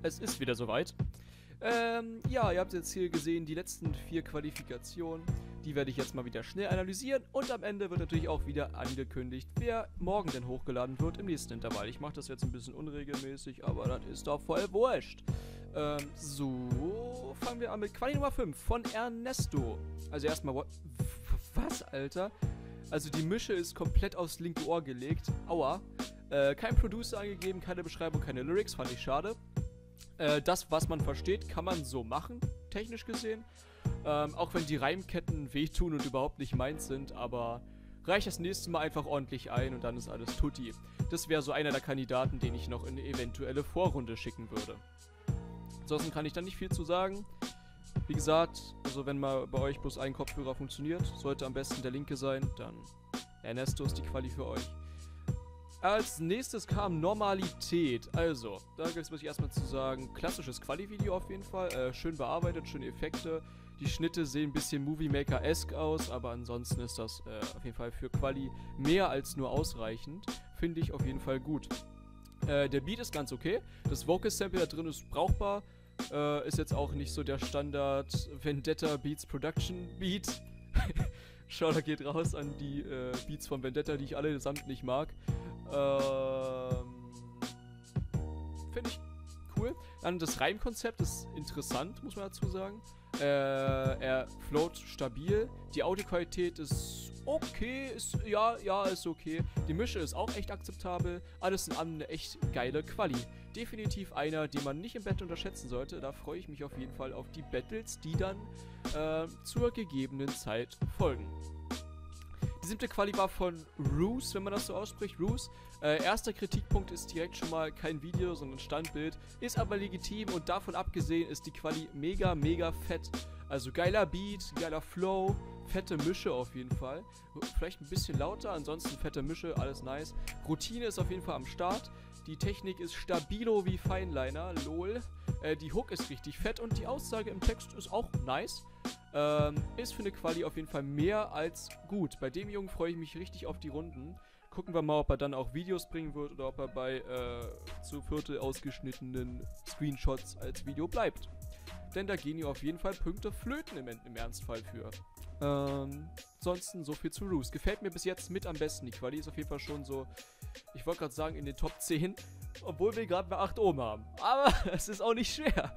es ist wieder soweit. Ja, ihr habt jetzt hier gesehen, die letzten 4 Qualifikationen. Die werde ich jetzt mal wieder schnell analysieren. Und am Ende wird natürlich auch wieder angekündigt, wer morgen denn hochgeladen wird im nächsten Intervall. Ich mache das jetzt ein bisschen unregelmäßig, aber das ist doch voll wurscht. So, fangen wir an mit Quali Nummer 5 von Ernesto. Also erstmal, was, Alter? Also die Mische ist komplett aufs linke Ohr gelegt. Aua. Kein Producer angegeben, keine Beschreibung, keine Lyrics, fand ich schade. Das, was man versteht, kann man so machen, technisch gesehen. Auch wenn die Reimketten wehtun und überhaupt nicht meins sind, aber reicht das nächste Mal einfach ordentlich ein und dann ist alles tutti. Das wäre so einer der Kandidaten, den ich noch in eine eventuelle Vorrunde schicken würde. Ansonsten kann ich da nicht viel zu sagen. Wie gesagt, also wenn mal bei euch bloß ein Kopfhörer funktioniert, sollte am besten der linke sein, dann Ernesto ist die Quali für euch. Als nächstes kam Normalität. Also, da gibt es, muss ich erstmal zu sagen, klassisches Quali-Video auf jeden Fall. Schön bearbeitet, schöne Effekte. Die Schnitte sehen ein bisschen Movie Maker-esque aus, aber ansonsten ist das auf jeden Fall für Quali mehr als nur ausreichend. Finde ich auf jeden Fall gut. Der Beat ist ganz okay. Das Vocal-Sample da drin ist brauchbar. Ist jetzt auch nicht so der Standard Vendetta Beats Production Beat. Shoutout geht raus an die Beats von Vendetta, die ich allesamt nicht mag. Finde ich cool. Dann das Reimkonzept ist interessant, muss man dazu sagen. Er float stabil. Die Audioqualität ist okay. Ist okay. Die Mische ist auch echt akzeptabel. Alles in allem eine echt geile Quali. Definitiv einer, den man nicht im Battle unterschätzen sollte. Da freue ich mich auf jeden Fall auf die Battles, die dann zur gegebenen Zeit folgen. Die 7. Quali war von Roos, wenn man das so ausspricht. Roos. Erster Kritikpunkt ist direkt schon mal kein Video, sondern Standbild. Ist aber legitim und davon abgesehen ist die Quali mega, mega fett. Also geiler Beat, geiler Flow, fette Mische auf jeden Fall. Vielleicht ein bisschen lauter, ansonsten fette Mische, alles nice. Routine ist auf jeden Fall am Start. Die Technik ist stabilo wie Feinliner, lol. Die Hook ist richtig fett und die Aussage im Text ist auch nice. Ist für eine Quali auf jeden Fall mehr als gut. Bei dem Jungen freue ich mich richtig auf die Runden. Gucken wir mal, ob er dann auch Videos bringen wird oder ob er bei zu Viertel ausgeschnittenen Screenshots als Video bleibt. Denn da gehen ihm auf jeden Fall Punkte flöten im Ernstfall für. Ansonsten so viel zu Roos. Gefällt mir bis jetzt mit am besten. Die Quali ist auf jeden Fall schon so, ich wollte gerade sagen, in den Top 10. Obwohl wir gerade bei 8 oben haben. Aber es ist auch nicht schwer.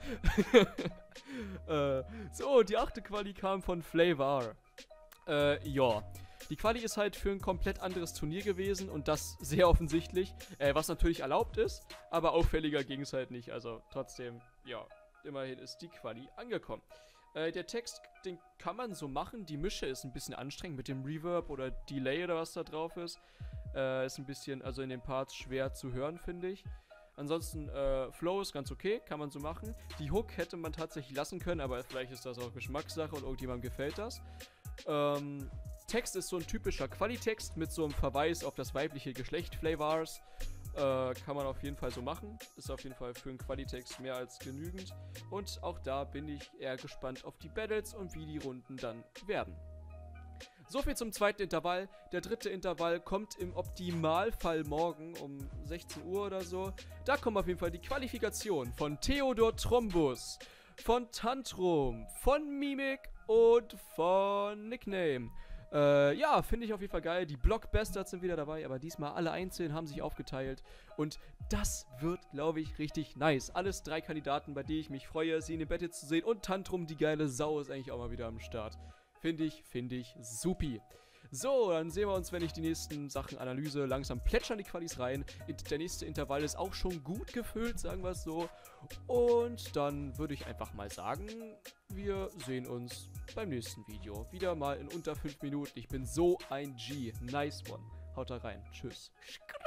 So, die 8. Quali kam von Flavor. Ja. Die Quali ist halt für ein komplett anderes Turnier gewesen und das sehr offensichtlich. Was natürlich erlaubt ist, aber auffälliger ging es halt nicht. Also trotzdem, ja, immerhin ist die Quali angekommen. Der Text, den kann man so machen. Die Mische ist ein bisschen anstrengend mit dem Reverb oder Delay oder was da drauf ist. Ist ein bisschen, also in den Parts schwer zu hören, finde ich. Ansonsten, Flow ist ganz okay, kann man so machen. Die Hook hätte man tatsächlich lassen können, aber vielleicht ist das auch Geschmackssache und irgendjemandem gefällt das. Text ist so ein typischer Qualitext mit so einem Verweis auf das weibliche Geschlecht Flavors. Kann man auf jeden Fall so machen. Ist auf jeden Fall für einen Qualitext mehr als genügend. Und auch da bin ich eher gespannt auf die Battles und wie die Runden dann werden. So viel zum 2. Intervall. Der 3. Intervall kommt im Optimalfall morgen um 16 Uhr oder so. Da kommen auf jeden Fall die Qualifikationen von Theodor Trombus, von Tantrum, von Mimik und von Nickname. Ja, finde ich auf jeden Fall geil. Die Blockbastards sind wieder dabei, aber diesmal alle einzeln haben sich aufgeteilt. Und das wird, glaube ich, richtig nice. Alles 3 Kandidaten, bei denen ich mich freue, sie in den Battle zu sehen. Und Tantrum, die geile Sau, ist eigentlich auch mal wieder am Start. Finde ich supi. So, dann sehen wir uns, wenn ich die nächsten Sachen analyse. Langsam plätschern die Qualis rein. Der nächste Intervall ist auch schon gut gefüllt, sagen wir es so. Und dann würde ich einfach mal sagen, wir sehen uns beim nächsten Video. Wieder mal in unter 5 Minuten. Ich bin so ein G. Nice one. Haut da rein. Tschüss.